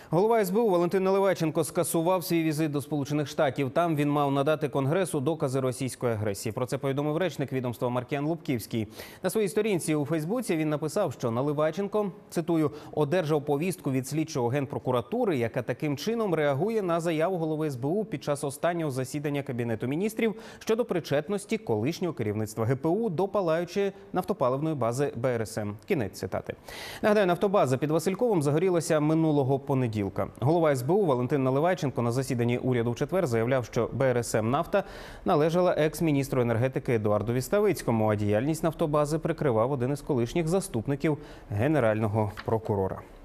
Голова СБУ Валентин Наливайченко скасував свій візит до Сполучених Штатів. Там він мав надати Конгресу докази російської агресії. Про це повідомив речник відомства Маркіян Лубківський. На своїй сторінці у Фейсбуці він написав, що Наливайченко, цитую, «одержав повістку від слідчого Генпрокуратури, яка таким чином реагує на заяву голови СБУ під час останнього засідання Кабінету міністрів щодо причетності колишнього керівництва ГПУ до палаючої нафтопаливної бази БРСМ». Кінець цитати. Нагадаю, нафтобаза під Васильковим загорілася минулого понеділка. Голова СБУ Валентин Наливайченко на засіданні уряду в четвер заявляв, що БРСМ «Нафта» належала екс-міністру енергетики Едуардові Ставицькому, а діяльність нафтобази прикривав один із колишніх заступників Генерального прокурора.